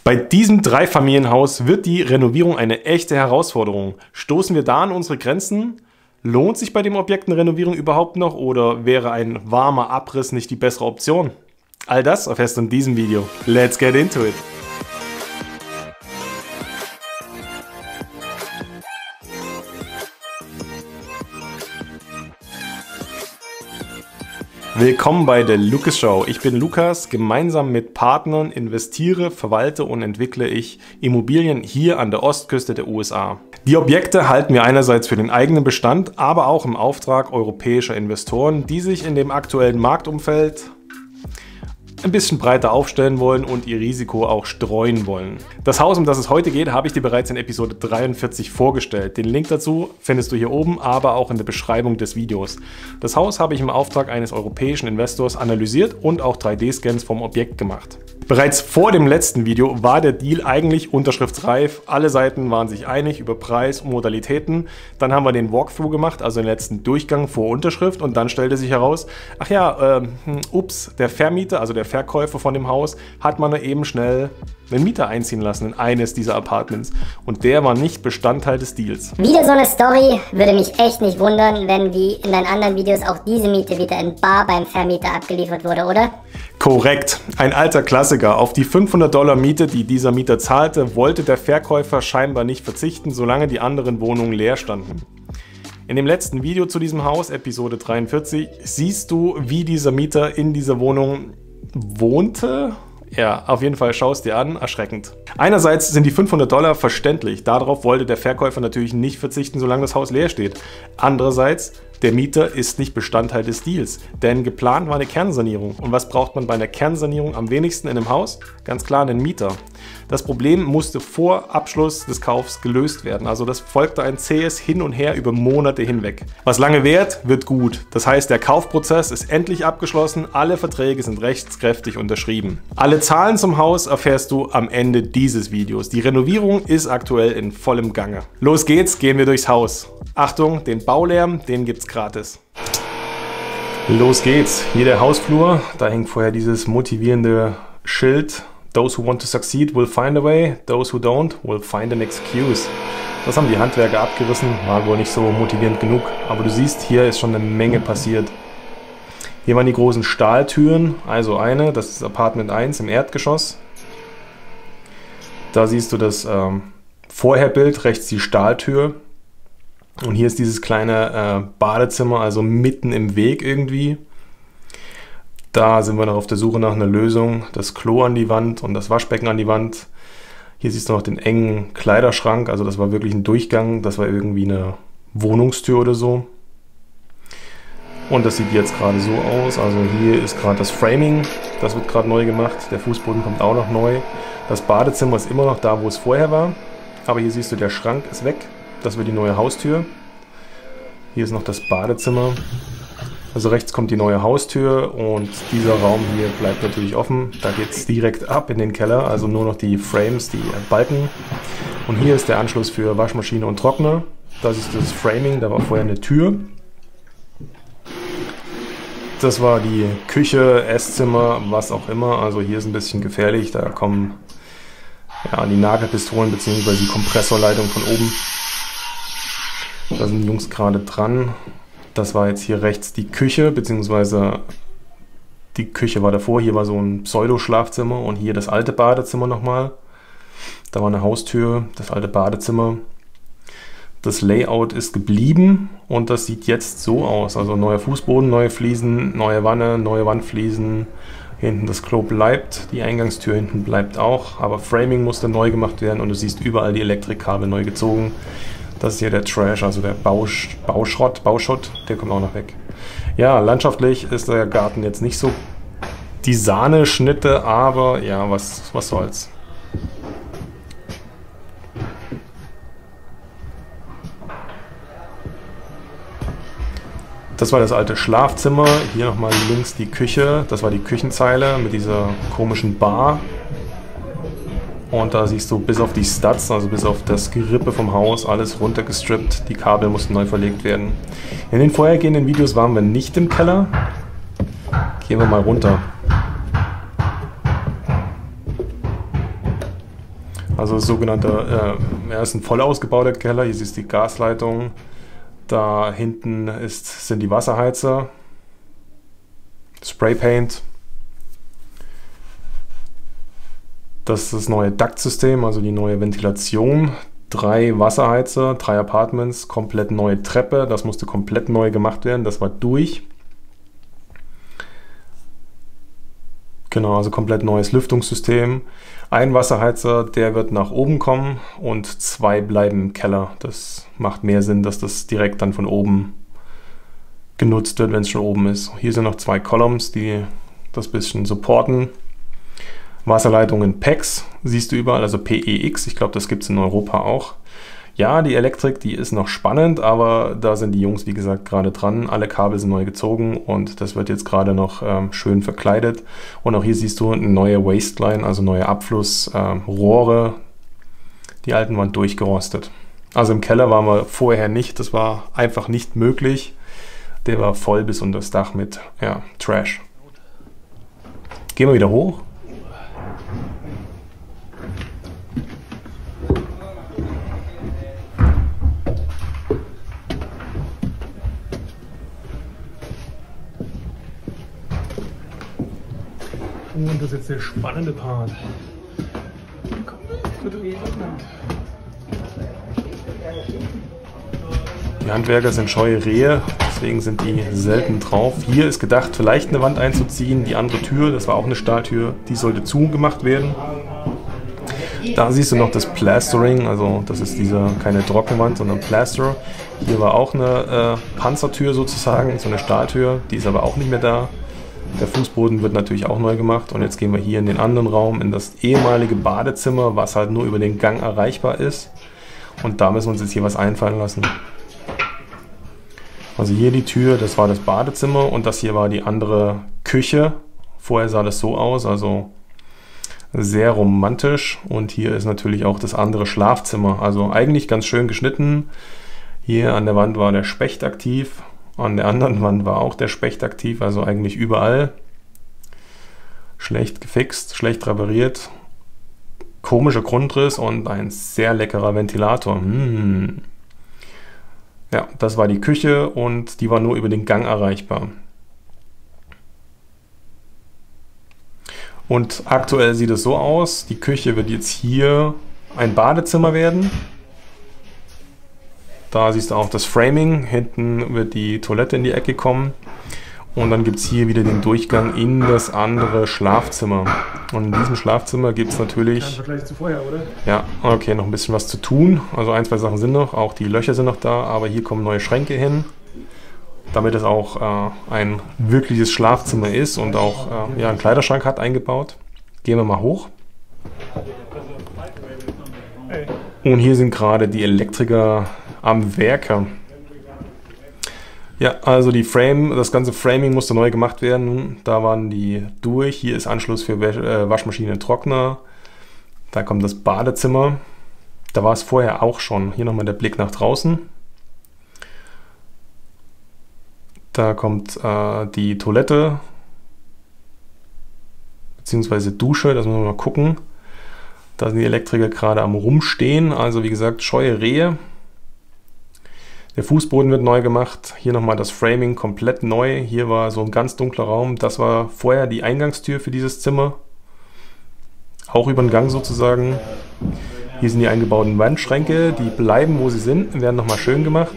Bei diesem Dreifamilienhaus wird die Renovierung eine echte Herausforderung. Stoßen wir da an unsere Grenzen? Lohnt sich bei dem Objekt eine Renovierung überhaupt noch oder wäre ein warmer Abriss nicht die bessere Option? All das erfährst du in diesem Video. Let's get into it! Willkommen bei der Lukas Show. Ich bin Lukas. Gemeinsam mit Partnern investiere, verwalte und entwickle ich Immobilien hier an der Ostküste der USA. Die Objekte halten wir einerseits für den eigenen Bestand, aber auch im Auftrag europäischer Investoren, die sich in dem aktuellen Marktumfeld ein bisschen breiter aufstellen wollen und ihr Risiko auch streuen wollen. Das Haus, um das es heute geht, habe ich dir bereits in Episode 43 vorgestellt. Den Link dazu findest du hier oben, aber auch in der Beschreibung des Videos. Das Haus habe ich im Auftrag eines europäischen Investors analysiert und auch 3D-Scans vom Objekt gemacht. Bereits vor dem letzten Video war der Deal eigentlich unterschriftsreif. Alle Seiten waren sich einig über Preis und Modalitäten. Dann haben wir den Walkthrough gemacht, also den letzten Durchgang vor Unterschrift, und dann stellte sich heraus, ach ja, der Vermieter, also der Verkäufer von dem Haus, hat man eben schnell einen Mieter einziehen lassen in eines dieser Apartments. Und der war nicht Bestandteil des Deals. Wieder so eine Story, würde mich echt nicht wundern, wenn wie in deinen anderen Videos auch diese Miete wieder in bar beim Vermieter abgeliefert wurde, oder? Korrekt. Ein alter Klassiker. Auf die $500 Miete, die dieser Mieter zahlte, wollte der Verkäufer scheinbar nicht verzichten, solange die anderen Wohnungen leer standen. In dem letzten Video zu diesem Haus, Episode 43, siehst du, wie dieser Mieter in dieser Wohnung wohnte. Ja, auf jeden Fall schau es dir an, erschreckend. Einerseits sind die $500 verständlich, darauf wollte der Verkäufer natürlich nicht verzichten, solange das Haus leer steht. Andererseits, der Mieter ist nicht Bestandteil des Deals, denn geplant war eine Kernsanierung. Und was braucht man bei einer Kernsanierung am wenigsten in einem Haus? Ganz klar einen Mieter. Das Problem musste vor Abschluss des Kaufs gelöst werden, also das folgte ein zähes Hin und Her über Monate hinweg. Was lange währt, wird gut. Das heißt, der Kaufprozess ist endlich abgeschlossen, alle Verträge sind rechtskräftig unterschrieben. Alle Zahlen zum Haus erfährst du am Ende dieses Videos. Die Renovierung ist aktuell in vollem Gange. Los geht's, gehen wir durchs Haus. Achtung, den Baulärm, den gibt's gratis. Los geht's. Hier der Hausflur, da hängt vorher dieses motivierende Schild. Those who want to succeed will find a way, those who don't will find an excuse. Das haben die Handwerker abgerissen, war wohl nicht so motivierend genug, aber du siehst, hier ist schon eine Menge passiert. Hier waren die großen Stahltüren, also eine, das ist Apartment 1 im Erdgeschoss. Da siehst du das Vorherbild, rechts die Stahltür. Und hier ist dieses kleine Badezimmer, also mitten im Weg irgendwie. Da sind wir noch auf der Suche nach einer Lösung. Das Klo an die Wand und das Waschbecken an die Wand. Hier siehst du noch den engen Kleiderschrank, also das war wirklich ein Durchgang. Das war irgendwie eine Wohnungstür oder so. Und das sieht jetzt gerade so aus. Also hier ist gerade das Framing, das wird gerade neu gemacht. Der Fußboden kommt auch noch neu. Das Badezimmer ist immer noch da, wo es vorher war. Aber hier siehst du, der Schrank ist weg. Das wird die neue Haustür. Hier ist noch das Badezimmer. Also rechts kommt die neue Haustür und dieser Raum hier bleibt natürlich offen. Da geht es direkt ab in den Keller, also nur noch die Frames, die Balken. Und hier ist der Anschluss für Waschmaschine und Trockner. Das ist das Framing, da war vorher eine Tür. Das war die Küche, Esszimmer, was auch immer. Also hier ist ein bisschen gefährlich, da kommen ja, die Nagelpistolen bzw. die Kompressorleitung von oben. Da sind die Jungs gerade dran. Das war jetzt hier rechts die Küche, beziehungsweise die Küche war davor. Hier war so ein Pseudo-Schlafzimmer und hier das alte Badezimmer nochmal. Da war eine Haustür, das alte Badezimmer. Das Layout ist geblieben und das sieht jetzt so aus. Also neuer Fußboden, neue Fliesen, neue Wanne, neue Wandfliesen. Hinten das Klo bleibt, die Eingangstür hinten bleibt auch, aber Framing musste neu gemacht werden und du siehst überall die Elektrikkabel neu gezogen. Das ist hier der Trash, also der Bauschutt, der kommt auch noch weg. Ja, landschaftlich ist der Garten jetzt nicht so die Sahneschnitte, aber ja, was soll's. Das war das alte Schlafzimmer, hier nochmal links die Küche, das war die Küchenzeile mit dieser komischen Bar. Und da siehst du bis auf die Studs, also bis auf das Gerippe vom Haus, alles runtergestrippt. Die Kabel mussten neu verlegt werden. In den vorhergehenden Videos waren wir nicht im Keller. Gehen wir mal runter. Also das sogenannte, ist ein voll ausgebauter Keller. Hier siehst du die Gasleitung. Da hinten sind die Wasserheizer. Spraypaint. Das ist das neue Duktsystem, also die neue Ventilation. 3 Wasserheizer, 3 Apartments, komplett neue Treppe. Das musste komplett neu gemacht werden. Das war durch. Genau, also komplett neues Lüftungssystem. Ein Wasserheizer, der wird nach oben kommen und 2 bleiben im Keller. Das macht mehr Sinn, dass das direkt dann von oben genutzt wird, wenn es schon oben ist. Hier sind noch 2 Columns, die das bisschen supporten. Wasserleitungen PEX siehst du überall, also PEX. Ich glaube, das gibt es in Europa auch. Ja, die Elektrik, die ist noch spannend, aber da sind die Jungs, wie gesagt, gerade dran. Alle Kabel sind neu gezogen und das wird jetzt gerade noch schön verkleidet. Und auch hier siehst du eine neue Wasteline, also neue Abflussrohre. Die alten waren durchgerostet. Also im Keller waren wir vorher nicht, das war einfach nicht möglich. Der war voll bis unter das Dach mit Trash. Gehen wir wieder hoch. Und das ist jetzt der spannende Part. Die Handwerker sind scheue Rehe, deswegen sind die selten drauf. Hier ist gedacht, vielleicht eine Wand einzuziehen. Die andere Tür, das war auch eine Stahltür, die sollte zugemacht werden. Da siehst du noch das Plastering, also das ist keine Trockenwand, sondern Plaster. Hier war auch eine Panzertür sozusagen, so eine Stahltür, die ist aber auch nicht mehr da. Der Fußboden wird natürlich auch neu gemacht und jetzt gehen wir hier in den anderen Raum, in das ehemalige Badezimmer, was halt nur über den Gang erreichbar ist. Und da müssen wir uns jetzt hier was einfallen lassen. Also hier die Tür, das war das Badezimmer und das hier war die andere Küche. Vorher sah das so aus, also sehr romantisch. Und hier ist natürlich auch das andere Schlafzimmer, also eigentlich ganz schön geschnitten. Hier an der Wand war der Specht aktiv. An der anderen Wand war auch der Specht aktiv, also eigentlich überall. Schlecht gefixt, schlecht repariert. Komischer Grundriss und ein sehr leckerer Ventilator. Ja, das war die Küche und die war nur über den Gang erreichbar. Und aktuell sieht es so aus, die Küche wird jetzt hier ein Badezimmer werden. Da siehst du auch das Framing, hinten wird die Toilette in die Ecke kommen und dann gibt es hier wieder den Durchgang in das andere Schlafzimmer. Und in diesem Schlafzimmer gibt es natürlich... Im Vergleich zu vorher, oder? Ja, okay, noch ein bisschen was zu tun. Also 1, 2 Sachen sind noch, auch die Löcher sind noch da, aber hier kommen neue Schränke hin, damit es auch ein wirkliches Schlafzimmer ist und auch einen Kleiderschrank hat eingebaut. Gehen wir mal hoch. Und hier sind gerade die Elektriker am Werke. Ja, also das ganze Framing musste neu gemacht werden. Da waren die durch. Hier ist Anschluss für Waschmaschine und Trockner. Da kommt das Badezimmer. Da war es vorher auch schon. Hier nochmal der Blick nach draußen. Da kommt die Toilette beziehungsweise Dusche. Das müssen wir mal gucken. Da sind die Elektriker gerade am Rumstehen. Also wie gesagt, scheue Rehe. Der Fußboden wird neu gemacht. Hier nochmal das Framing komplett neu. Hier war so ein ganz dunkler Raum. Das war vorher die Eingangstür für dieses Zimmer. Auch über den Gang sozusagen. Hier sind die eingebauten Wandschränke. Die bleiben, wo sie sind. Werden nochmal schön gemacht.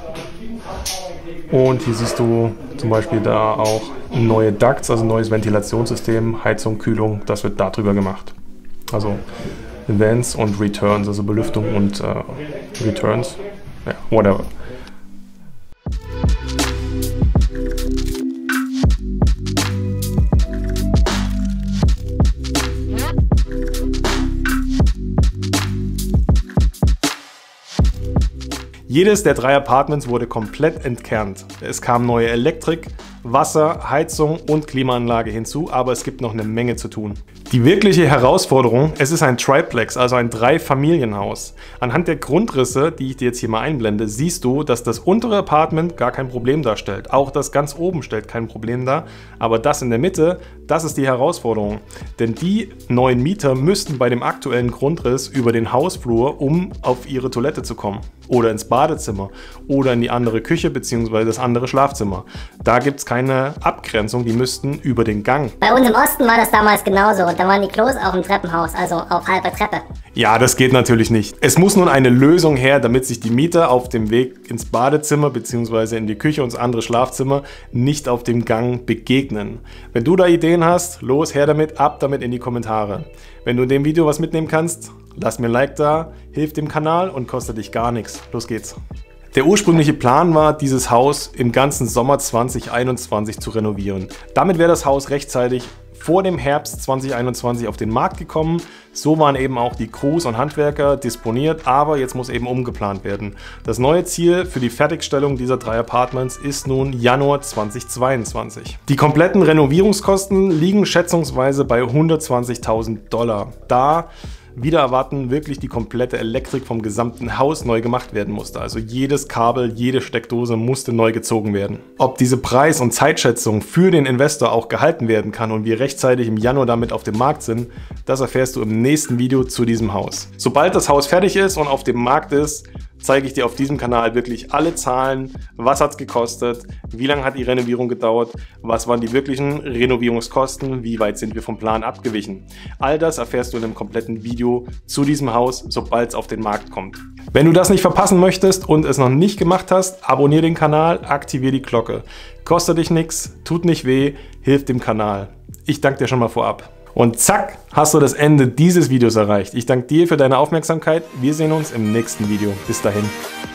Und hier siehst du zum Beispiel da auch neue Ducts, also ein neues Ventilationssystem, Heizung, Kühlung. Das wird darüber gemacht. Also Events und Returns, also Belüftung und Returns. Ja, whatever. Jedes der 3 Apartments wurde komplett entkernt. Es kam neue Elektrik, Wasser, Heizung und Klimaanlage hinzu, aber es gibt noch eine Menge zu tun. Die wirkliche Herausforderung, es ist ein Triplex, also ein Dreifamilienhaus. Anhand der Grundrisse, die ich dir jetzt hier mal einblende, siehst du, dass das untere Apartment gar kein Problem darstellt. Auch das ganz oben stellt kein Problem dar, aber das in der Mitte, das ist die Herausforderung. Denn die neuen Mieter müssten bei dem aktuellen Grundriss über den Hausflur, um auf ihre Toilette zu kommen. Oder ins Badezimmer oder in die andere Küche bzw. das andere Schlafzimmer. Da gibt es keine Abgrenzung, die müssten über den Gang. Bei uns im Osten war das damals genauso und da waren die Klos auch im Treppenhaus, also auf halber Treppe. Ja, das geht natürlich nicht. Es muss nun eine Lösung her, damit sich die Mieter auf dem Weg ins Badezimmer bzw. in die Küche und ins andere Schlafzimmer nicht auf dem Gang begegnen. Wenn du da Ideen hast, los, her damit, ab damit in die Kommentare. Wenn du in dem Video was mitnehmen kannst, lass mir ein Like da, hilft dem Kanal und kostet dich gar nichts. Los geht's. Der ursprüngliche Plan war, dieses Haus im ganzen Sommer 2021 zu renovieren. Damit wäre das Haus rechtzeitig vor dem Herbst 2021 auf den Markt gekommen. So waren eben auch die Crews und Handwerker disponiert, aber jetzt muss eben umgeplant werden. Das neue Ziel für die Fertigstellung dieser 3 Apartments ist nun Januar 2022. Die kompletten Renovierungskosten liegen schätzungsweise bei $120.000. Da wieder erwarten wirklich die komplette Elektrik vom gesamten Haus neu gemacht werden musste. Also jedes Kabel, jede Steckdose musste neu gezogen werden. Ob diese Preis- und Zeitschätzung für den Investor auch gehalten werden kann und wir rechtzeitig im Januar damit auf dem Markt sind, das erfährst du im nächsten Video zu diesem Haus. Sobald das Haus fertig ist und auf dem Markt ist, zeige ich dir auf diesem Kanal wirklich alle Zahlen, was hat es gekostet, wie lange hat die Renovierung gedauert, was waren die wirklichen Renovierungskosten, wie weit sind wir vom Plan abgewichen. All das erfährst du in einem kompletten Video zu diesem Haus, sobald es auf den Markt kommt. Wenn du das nicht verpassen möchtest und es noch nicht gemacht hast, abonniere den Kanal, aktiviere die Glocke. Kostet dich nichts, tut nicht weh, hilft dem Kanal. Ich danke dir schon mal vorab. Und zack, hast du das Ende dieses Videos erreicht. Ich danke dir für deine Aufmerksamkeit. Wir sehen uns im nächsten Video. Bis dahin.